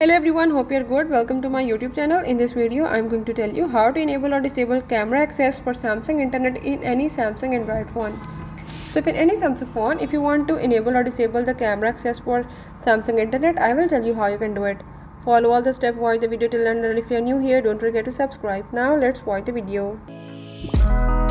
Hello everyone, hope you're good. Welcome to my YouTube channel. In this video, I'm going to tell you how to enable or disable camera access for Samsung internet in any Samsung Android phone. So if in any Samsung phone, if you want to enable or disable the camera access for Samsung internet, I will tell you how you can do it. Follow all the steps, watch the video till end, and if you're new here, don't forget to subscribe. Now let's watch the video.